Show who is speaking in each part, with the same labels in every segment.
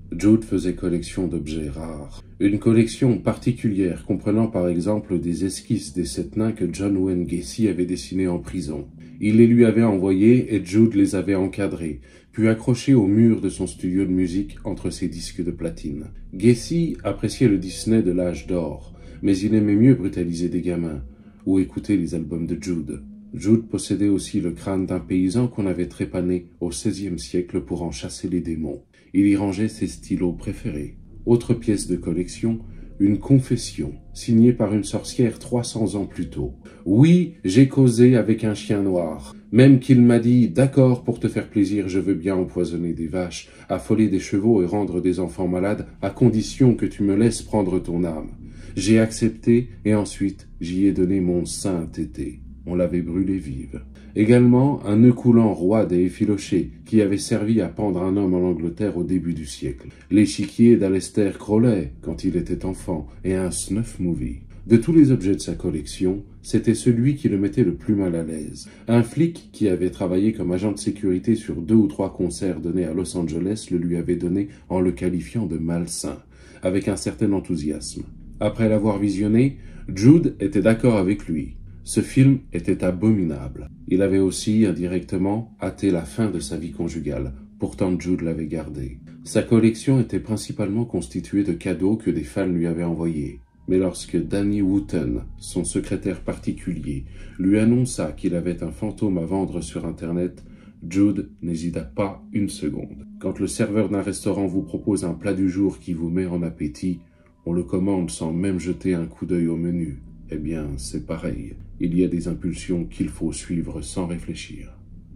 Speaker 1: Jude faisait collection d'objets rares. Une collection particulière comprenant par exemple des esquisses des 7 nains que John Wayne Gacy avait dessinés en prison. Il les lui avait envoyés et Jude les avait encadrés, puis accrochés au mur de son studio de musique entre ses disques de platine. Gacy appréciait le Disney de l'âge d'or, mais il aimait mieux brutaliser des gamins ou écouter les albums de Jude. Jude possédait aussi le crâne d'un paysan qu'on avait trépané au XVIe siècle pour en chasser les démons. Il y rangeait ses stylos préférés. Autre pièce de collection, une confession, signée par une sorcière 300 ans plus tôt. Oui, j'ai causé avec un chien noir, même qu'il m'a dit « D'accord, pour te faire plaisir, je veux bien empoisonner des vaches, affoler des chevaux et rendre des enfants malades, à condition que tu me laisses prendre ton âme. » J'ai accepté et ensuite j'y ai donné mon saint tété. On l'avait brûlée vive. Également, un nœud coulant roide et effiloché qui avait servi à pendre un homme en Angleterre au début du siècle. L'échiquier d'Aleister Crowley quand il était enfant et un snuff movie. De tous les objets de sa collection, c'était celui qui le mettait le plus mal à l'aise. Un flic qui avait travaillé comme agent de sécurité sur 2 ou 3 concerts donnés à Los Angeles le lui avait donné en le qualifiant de malsain, avec un certain enthousiasme. Après l'avoir visionné, Jude était d'accord avec lui. Ce film était abominable. Il avait aussi, indirectement, hâté la fin de sa vie conjugale. Pourtant, Jude l'avait gardé. Sa collection était principalement constituée de cadeaux que des fans lui avaient envoyés. Mais lorsque Danny Wooten, son secrétaire particulier, lui annonça qu'il avait un fantôme à vendre sur Internet, Jude n'hésita pas une seconde. Quand le serveur d'un restaurant vous propose un plat du jour qui vous met en appétit, on le commande sans même jeter un coup d'œil au menu. Eh bien, c'est pareil. Il y a des impulsions qu'il faut suivre sans réfléchir.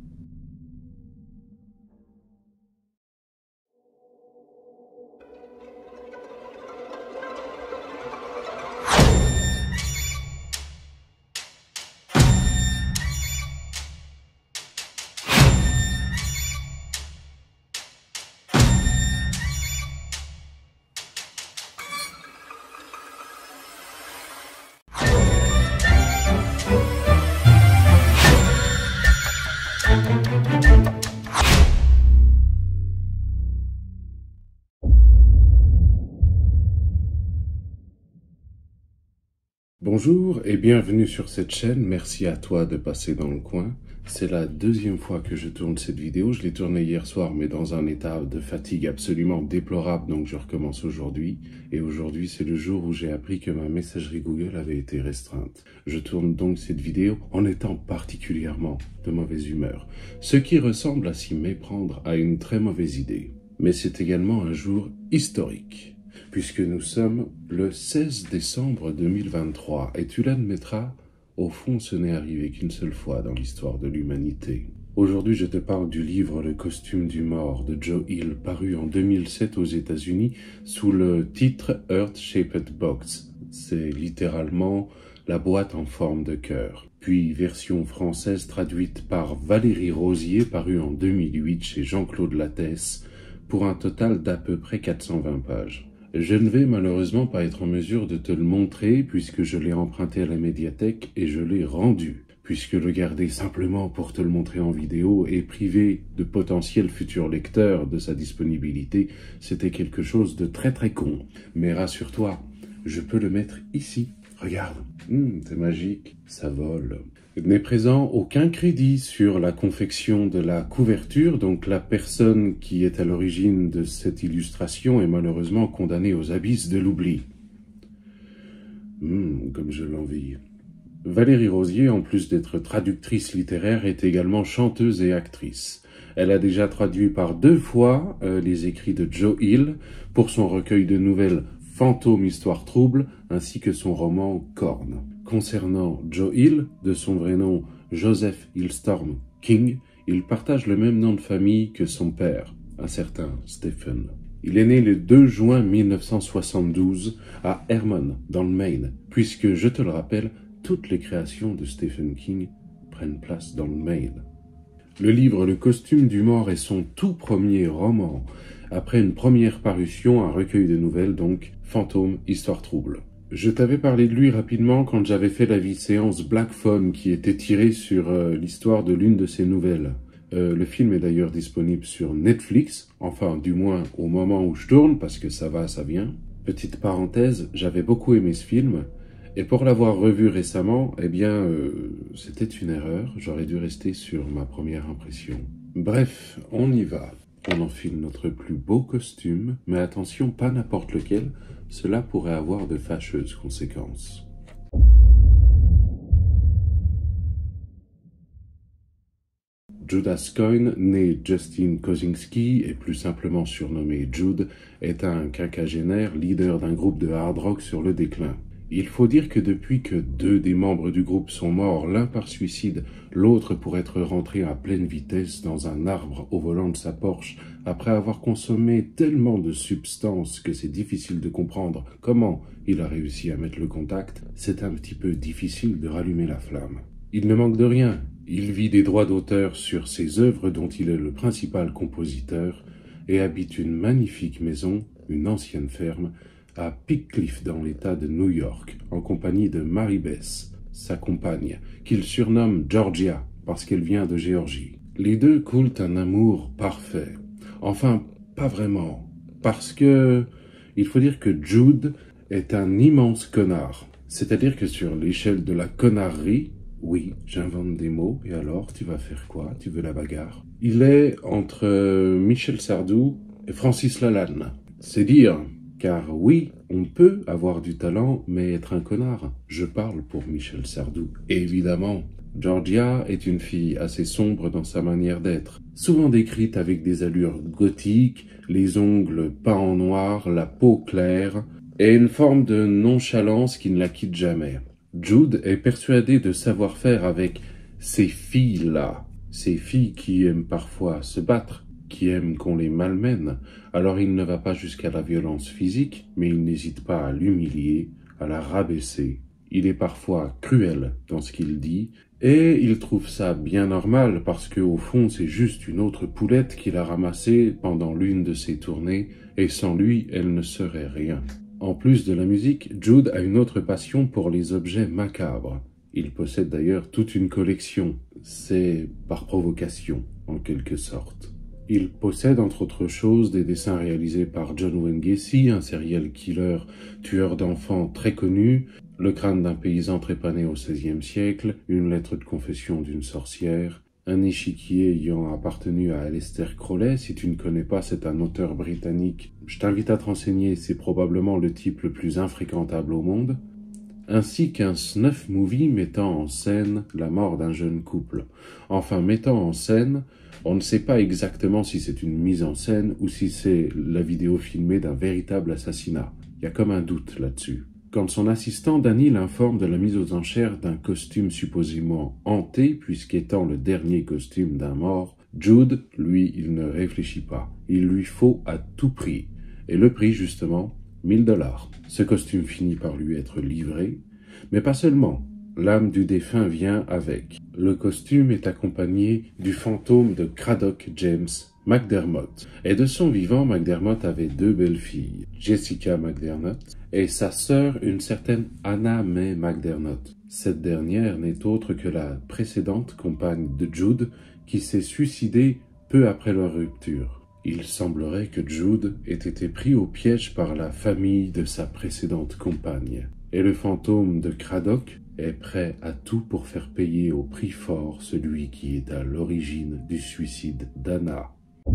Speaker 1: Bonjour et bienvenue sur cette chaîne, merci à toi de passer dans le coin. C'est la 2e fois que je tourne cette vidéo, je l'ai tournée hier soir mais dans un état de fatigue absolument déplorable, donc je recommence aujourd'hui. Et aujourd'hui c'est le jour où j'ai appris que ma messagerie Google avait été restreinte. Je tourne donc cette vidéo en étant particulièrement de mauvaise humeur, ce qui ressemble à s'y méprendre à une très mauvaise idée. Mais c'est également un jour historique, puisque nous sommes le 16 décembre 2023, et tu l'admettras, au fond ce n'est arrivé qu'une seule fois dans l'histoire de l'humanité. Aujourd'hui je te parle du livre Le costume du mort de Joe Hill, paru en 2007 aux États-Unis sous le titre Heart-Shaped Box. C'est littéralement la boîte en forme de cœur. Puis version française traduite par Valérie Rosier, paru en 2008 chez Jean-Claude Lattès, pour un total d'à peu près 420 pages. Je ne vais malheureusement pas être en mesure de te le montrer puisque je l'ai emprunté à la médiathèque et je l'ai rendu, puisque le garder simplement pour te le montrer en vidéo et priver de potentiels futurs lecteurs de sa disponibilité, c'était quelque chose de très con. Mais rassure-toi, je peux le mettre ici. Regarde, c'est magique, ça vole. N'est présent aucun crédit sur la confection de la couverture, donc la personne qui est à l'origine de cette illustration est malheureusement condamnée aux abysses de l'oubli. Comme je l'envie. Valérie Rosier, en plus d'être traductrice littéraire, est également chanteuse et actrice. Elle a déjà traduit par 2 fois les écrits de Joe Hill pour son recueil de nouvelles Fantôme, Histoire trouble, ainsi que son roman Corne. Concernant Joe Hill, de son vrai nom Joseph Hillstorm King, il partage le même nom de famille que son père, un certain Stephen. Il est né le 2 juin 1972 à Hermon, dans le Maine, puisque, je te le rappelle, toutes les créations de Stephen King prennent place dans le Maine. Le livre Le costume du mort est son tout premier roman, après une première parution, un recueil de nouvelles, donc Fantôme, Histoire trouble. Je t'avais parlé de lui rapidement quand j'avais fait la séance Black Phone qui était tirée sur l'histoire de l'une de ses nouvelles. Le film est d'ailleurs disponible sur Netflix, enfin du moins au moment où je tourne, parce que ça va, ça vient. Petite parenthèse, j'avais beaucoup aimé ce film, et pour l'avoir revu récemment, eh bien, c'était une erreur, j'aurais dû rester sur ma première impression. Bref, on y va. On enfile notre plus beau costume, mais attention, pas n'importe lequel, cela pourrait avoir de fâcheuses conséquences. Judas Coyne, né Justin Kosinski et plus simplement surnommé Jude, est un quinquagénaire leader d'un groupe de hard rock sur le déclin. Il faut dire que depuis que 2 des membres du groupe sont morts, l'un par suicide, l'autre pour être rentré à pleine vitesse dans un arbre au volant de sa Porsche, après avoir consommé tellement de substances que c'est difficile de comprendre comment il a réussi à mettre le contact, c'est un petit peu difficile de rallumer la flamme. Il ne manque de rien. Il vit des droits d'auteur sur ses œuvres dont il est le principal compositeur et habite une magnifique maison, une ancienne ferme, à Pickcliff dans l'état de New York, en compagnie de Mary Beth, sa compagne, qu'il surnomme Georgia parce qu'elle vient de Géorgie. Les deux coulent un amour parfait. Enfin, pas vraiment, parce que il faut dire que Jude est un immense connard. C'est-à-dire que sur l'échelle de la connarderie, oui, j'invente des mots, et alors, tu vas faire quoi? Tu veux la bagarre? Il est entre Michel Sardou et Francis Lalanne. C'est dire, car oui, on peut avoir du talent, mais être un connard. Je parle pour Michel Sardou, évidemment. Georgia est une fille assez sombre dans sa manière d'être, souvent décrite avec des allures gothiques, les ongles peints en noir, la peau claire, et une forme de nonchalance qui ne la quitte jamais. Jude est persuadé de savoir faire avec ces filles-là, ces filles qui aiment parfois se battre, qui aiment qu'on les malmène. Alors il ne va pas jusqu'à la violence physique, mais il n'hésite pas à l'humilier, à la rabaisser. Il est parfois cruel dans ce qu'il dit, et il trouve ça bien normal parce que au fond c'est juste une autre poulette qu'il a ramassée pendant l'une de ses tournées, et sans lui elle ne serait rien. En plus de la musique, Jude a une autre passion pour les objets macabres. Il possède d'ailleurs toute une collection. C'est par provocation, en quelque sorte. Il possède entre autres choses des dessins réalisés par John Wayne Gacy, un serial killer tueur d'enfants très connu, le crâne d'un paysan trépané au XVIe siècle, une lettre de confession d'une sorcière, un échiquier ayant appartenu à Aleister Crowley. Si tu ne connais pas, c'est un auteur britannique. Je t'invite à te renseigner, c'est probablement le type le plus infréquentable au monde. Ainsi qu'un snuff movie mettant en scène la mort d'un jeune couple. Enfin, mettant en scène, on ne sait pas exactement si c'est une mise en scène ou si c'est la vidéo filmée d'un véritable assassinat. Il y a comme un doute là-dessus. Quand son assistant Danny l'informe de la mise aux enchères d'un costume supposément hanté, puisqu'étant le dernier costume d'un mort, Jude, lui, il ne réfléchit pas. Il lui faut à tout prix. Et le prix, justement, $1000. Ce costume finit par lui être livré, mais pas seulement. L'âme du défunt vient avec. Le costume est accompagné du fantôme de Cradock James McDermott. Et de son vivant, McDermott avait 2 belles filles, Jessica McDermott et sa sœur, une certaine Anna May McDermott. Cette dernière n'est autre que la précédente compagne de Jude qui s'est suicidée peu après leur rupture. Il semblerait que Jude ait été pris au piège par la famille de sa précédente compagne. Et le fantôme de Cradock est prêt à tout pour faire payer au prix fort celui qui est à l'origine du suicide d'Anna.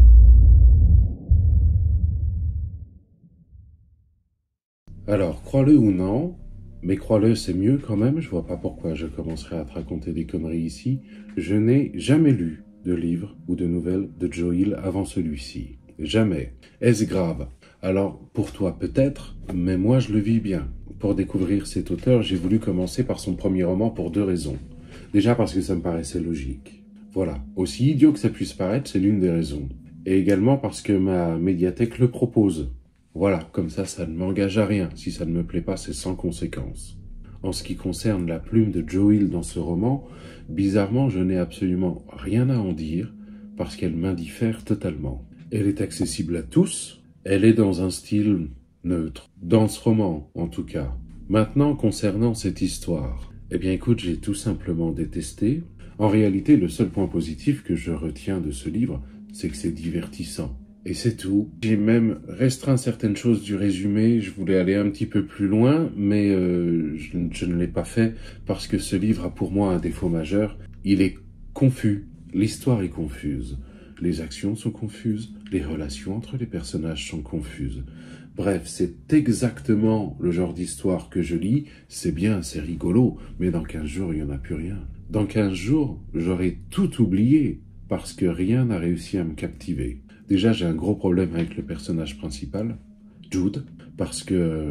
Speaker 1: Alors, crois-le ou non, mais crois-le, c'est mieux quand même, je vois pas pourquoi je commencerai à te raconter des conneries ici, je n'ai jamais lu de livre ou de nouvelles de Joe Hill avant celui-ci. Jamais. Est-ce grave? Alors, pour toi peut-être, mais moi je le vis bien. Pour découvrir cet auteur, j'ai voulu commencer par son premier roman pour 2 raisons. Déjà parce que ça me paraissait logique. Voilà, aussi idiot que ça puisse paraître, c'est l'une des raisons. Et également parce que ma médiathèque le propose. Voilà, comme ça ne m'engage à rien. Si ça ne me plaît pas, c'est sans conséquence. En ce qui concerne la plume de Joe Hill dans ce roman, bizarrement, je n'ai absolument rien à en dire, parce qu'elle m'indiffère totalement. Elle est accessible à tous, elle est dans un style neutre, dans ce roman en tout cas. Maintenant, concernant cette histoire, eh bien écoute, j'ai tout simplement détesté. En réalité, le seul point positif que je retiens de ce livre, c'est que c'est divertissant. Et c'est tout. J'ai même restreint certaines choses du résumé, je voulais aller un petit peu plus loin, mais je ne l'ai pas fait parce que ce livre a pour moi un défaut majeur. Il est confus, l'histoire est confuse, les actions sont confuses, les relations entre les personnages sont confuses. Bref, c'est exactement le genre d'histoire que je lis, c'est bien, c'est rigolo, mais dans 15 jours, il n'y en a plus rien. Dans 15 jours, j'aurai tout oublié parce que rien n'a réussi à me captiver. Déjà, j'ai un gros problème avec le personnage principal, Jude, parce que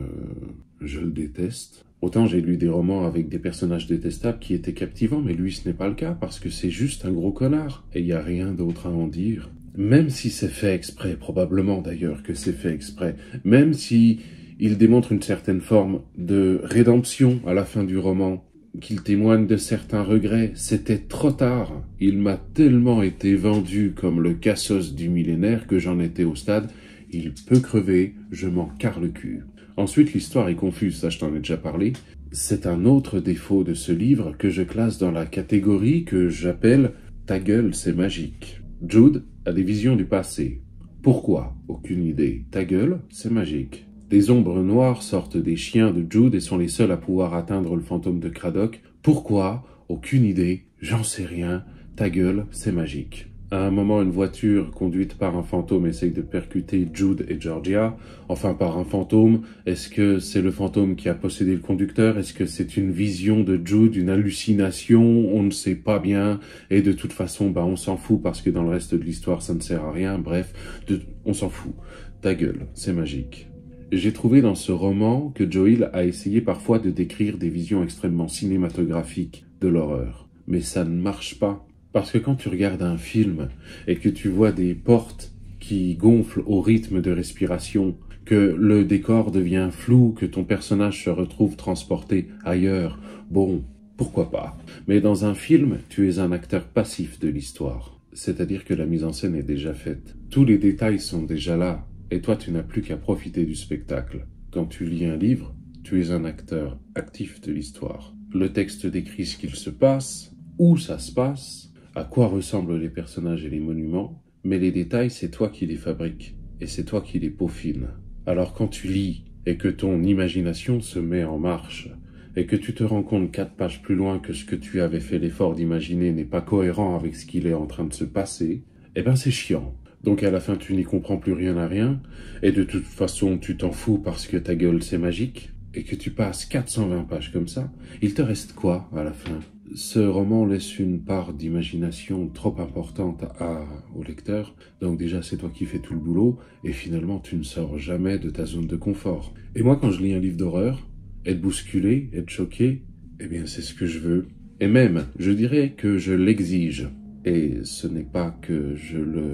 Speaker 1: je le déteste. Autant j'ai lu des romans avec des personnages détestables qui étaient captivants, mais lui, ce n'est pas le cas, parce que c'est juste un gros connard, et il n'y a rien d'autre à en dire. Même si c'est fait exprès, probablement d'ailleurs que c'est fait exprès, même si il démontre une certaine forme de rédemption à la fin du roman, qu'il témoigne de certains regrets, c'était trop tard. Il m'a tellement été vendu comme le cassos du millénaire que j'en étais au stade. Il peut crever, je m'en carre le cul. Ensuite, l'histoire est confuse, ça je t'en ai déjà parlé. C'est un autre défaut de ce livre que je classe dans la catégorie que j'appelle « Ta gueule, c'est magique ». Jude a des visions du passé. Pourquoi? Aucune idée. Ta gueule, c'est magique. Des ombres noires sortent des chiens de Jude et sont les seuls à pouvoir atteindre le fantôme de Cradock. Pourquoi? Aucune idée. J'en sais rien. Ta gueule, c'est magique. À un moment, une voiture conduite par un fantôme essaye de percuter Jude et Georgia. Enfin, par un fantôme. Est-ce que c'est le fantôme qui a possédé le conducteur? Est-ce que c'est une vision de Jude, une hallucination? On ne sait pas bien. Et de toute façon, on s'en fout parce que dans le reste de l'histoire, ça ne sert à rien. Bref, on s'en fout. Ta gueule, c'est magique. J'ai trouvé dans ce roman que Joe Hill a essayé parfois de décrire des visions extrêmement cinématographiques de l'horreur. Mais ça ne marche pas. Parce que quand tu regardes un film et que tu vois des portes qui gonflent au rythme de respiration, que le décor devient flou, que ton personnage se retrouve transporté ailleurs, bon, pourquoi pas. Mais dans un film, tu es un acteur passif de l'histoire. C'est-à-dire que la mise en scène est déjà faite. Tous les détails sont déjà là. Et toi, tu n'as plus qu'à profiter du spectacle. Quand tu lis un livre, tu es un acteur actif de l'histoire. Le texte décrit ce qu'il se passe, où ça se passe, à quoi ressemblent les personnages et les monuments, mais les détails, c'est toi qui les fabriques, et c'est toi qui les peaufines. Alors quand tu lis, et que ton imagination se met en marche, et que tu te rends compte 4 pages plus loin que ce que tu avais fait l'effort d'imaginer n'est pas cohérent avec ce qu'il est en train de se passer, eh ben c'est chiant. Donc à la fin, tu n'y comprends plus rien à rien, et de toute façon, tu t'en fous parce que ta gueule, c'est magique, et que tu passes 420 pages comme ça, il te reste quoi à la fin? Ce roman laisse une part d'imagination trop importante au lecteur, donc déjà c'est toi qui fais tout le boulot, et finalement tu ne sors jamais de ta zone de confort. Et moi quand je lis un livre d'horreur, être bousculé, être choqué, eh bien c'est ce que je veux. Et même, je dirais que je l'exige. Et ce n'est pas que je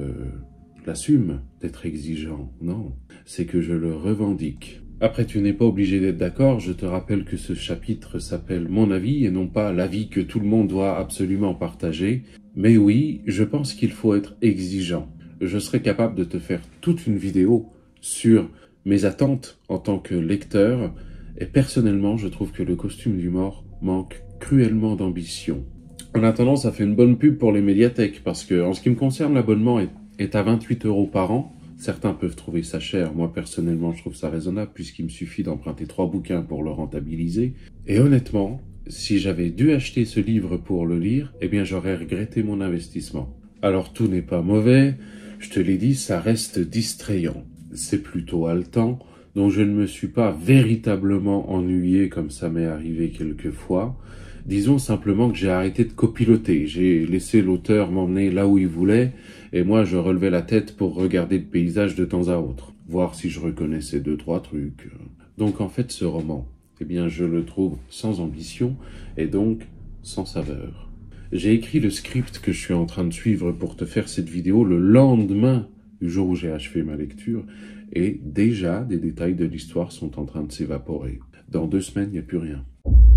Speaker 1: l'assume d'être exigeant, non, c'est que je le revendique. Après, tu n'es pas obligé d'être d'accord, je te rappelle que ce chapitre s'appelle « Mon avis » et non pas « l'avis que tout le monde doit absolument partager ». Mais oui, je pense qu'il faut être exigeant. Je serais capable de te faire toute une vidéo sur mes attentes en tant que lecteur, et personnellement, je trouve que le costume du mort manque cruellement d'ambition. En attendant, ça fait une bonne pub pour les médiathèques, parce que, en ce qui me concerne, l'abonnement est à 28 € par an. Certains peuvent trouver ça cher, moi personnellement je trouve ça raisonnable puisqu'il me suffit d'emprunter 3 bouquins pour le rentabiliser. Et honnêtement, si j'avais dû acheter ce livre pour le lire, eh bien j'aurais regretté mon investissement. Alors tout n'est pas mauvais, je te l'ai dit, ça reste distrayant. C'est plutôt haletant, donc je ne me suis pas véritablement ennuyé comme ça m'est arrivé quelquefois. Disons simplement que j'ai arrêté de copiloter, j'ai laissé l'auteur m'emmener là où il voulait, et moi je relevais la tête pour regarder le paysage de temps à autre, voir si je reconnaissais 2-3 trucs. Donc en fait ce roman, eh bien je le trouve sans ambition, et donc sans saveur. J'ai écrit le script que je suis en train de suivre pour te faire cette vidéo le lendemain du jour où j'ai achevé ma lecture, et déjà des détails de l'histoire sont en train de s'évaporer. Dans 2 semaines, il n'y a plus rien.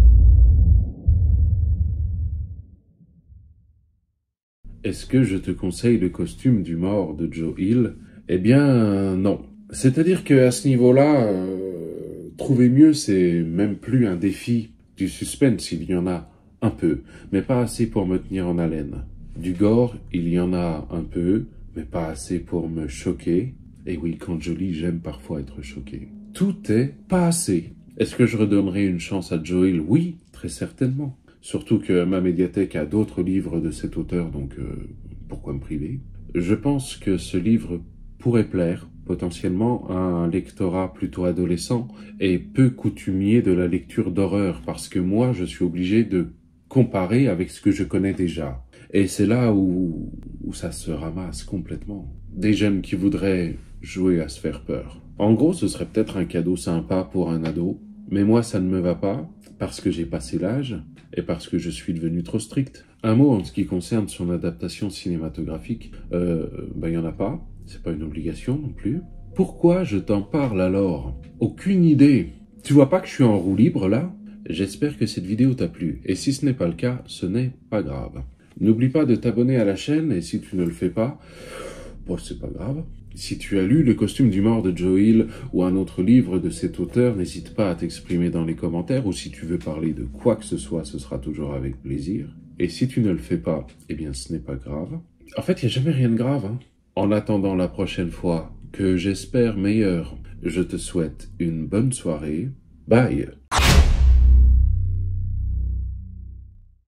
Speaker 1: Est-ce que je te conseille le costume du mort de Joe Hill? Eh bien, non. C'est-à-dire qu'à ce niveau-là, trouver mieux, c'est même plus un défi du suspense, il y en a un peu, mais pas assez pour me tenir en haleine. Du gore, il y en a un peu, mais pas assez pour me choquer. Et oui, quand je lis, j'aime parfois être choqué. Tout est pas assez. Est-ce que je redonnerai une chance à Joe Hill? Oui, très certainement. Surtout que ma médiathèque a d'autres livres de cet auteur, donc pourquoi me priver? Je pense que ce livre pourrait plaire potentiellement à un lectorat plutôt adolescent et peu coutumier de la lecture d'horreur, parce que moi, je suis obligé de comparer avec ce que je connais déjà. Et c'est là où ça se ramasse complètement. Des jeunes qui voudraient jouer à se faire peur. En gros, ce serait peut-être un cadeau sympa pour un ado, mais moi, ça ne me va pas, parce que j'ai passé l'âge, et parce que je suis devenu trop strict. Un mot en ce qui concerne son adaptation cinématographique, il y en a pas, c'est pas une obligation non plus. Pourquoi je t'en parle alors? Aucune idée. Tu vois pas que je suis en roue libre là? J'espère que cette vidéo t'a plu, et si ce n'est pas le cas, ce n'est pas grave. N'oublie pas de t'abonner à la chaîne, et si tu ne le fais pas, bon, c'est pas grave. Si tu as lu Le costume du mort de Joe Hill ou un autre livre de cet auteur, n'hésite pas à t'exprimer dans les commentaires, ou si tu veux parler de quoi que ce soit, ce sera toujours avec plaisir. Et si tu ne le fais pas, eh bien ce n'est pas grave. En fait, il n'y a jamais rien de grave, hein. En attendant la prochaine fois, que j'espère meilleure, je te souhaite une bonne soirée. Bye!